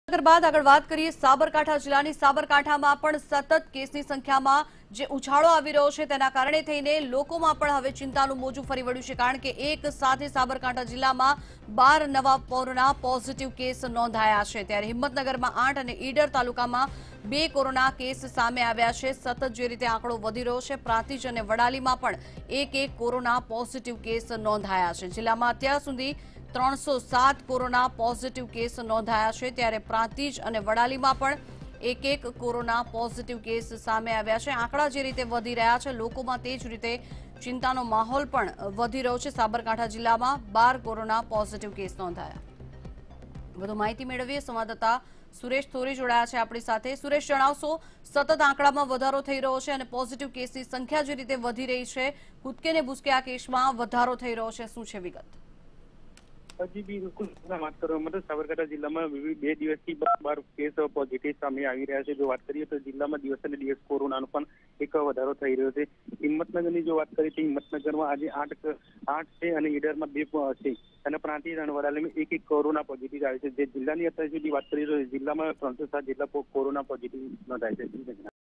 બાદ આગળ વાત કરીએ સાબરકાંઠા જિલ્લાની। સાબરકાંઠામાં પણ સતત કેસની સંખ્યામાં જે ઉછાળો આવી રહ્યો છે તેના કારણે થઈને લોકોમાં પણ હવે ચિંતાનું મોજું ફરી વળ્યું છે, કારણ કે એક સાથે સાબરકાંઠા જિલ્લામાં 12 નવા કોરોના પોઝિટિવ કેસ નોંધાયા છે। ત્યારે હિંમતનગરમાં 8 અને ઈડર તાલુકામાં 2 કોરોના કેસ સામે આવ્યા છે। સતત જે રીતે આંકડો વધી રહ્યો છે, પ્રાંતિજ અને વડાલીમાં પણ એક કોરોના પોઝિટિવ કેસ નોંધાયા છે। જિલ્લામાં અત્યાર સુધી 307 કોરોના પોઝિટિવ કેસ નોંધાયા છે। ત્યારે પ્રાંતિજ અને વડાલીમાં પણ એક કોરોના પોઝિટિવ કેસ સામે આવ્યા છે। આંકડા જે રીતે વધી રહ્યા છે, લોકોમાં તે જ રીતે ચિંતાનો માહોલ પણ વધી રહ્યો છે। સાબરકાંઠા જિલ્લામાં 12 કોરોના પોઝિટિવ કેસ નોંધાયા। વધુ માહિતી મેળવીએ, સંવાદદાતા સુરેશ થોરી જોડાયા છે આપણી સાથે। સુરેશ, જણાવશો, સતત આંકડામાં વધારો થઈ રહ્યો છે અને પોઝિટિવ કેસની સંખ્યા જે રીતે વધી રહી છે, કૂદકે ને ભૂસકે આ કેસમાં વધારો થઈ રહ્યો છે, શું છે વિગત? जी बिल्कुल बात करो मतलब साबरकांठा जिला में 2 દિવસથી 12 કેસ પોઝિટિવ સામે આવી રહ્યા છે। જો વાત કરીએ તો જિલ્લામાં દિવસે ને દિવસ કોરોનાનો પણ એક વધારો થઈ રહ્યો છે। હિંમતનગરની જો વાત કરીએ તો હિંમતનગરમાં આજે 8 છે અને ઈડરમાં 2 છે અને પ્રાંતિજ અને વડાલીમાં એક કોરોના પોઝિટિવ આવે છે। જે જિલ્લાની અત્યાર સુધી વાત કરીએ તો જિલ્લામાં 307 જેટલા કોરોના પોઝિટિવ નોંધાય છે।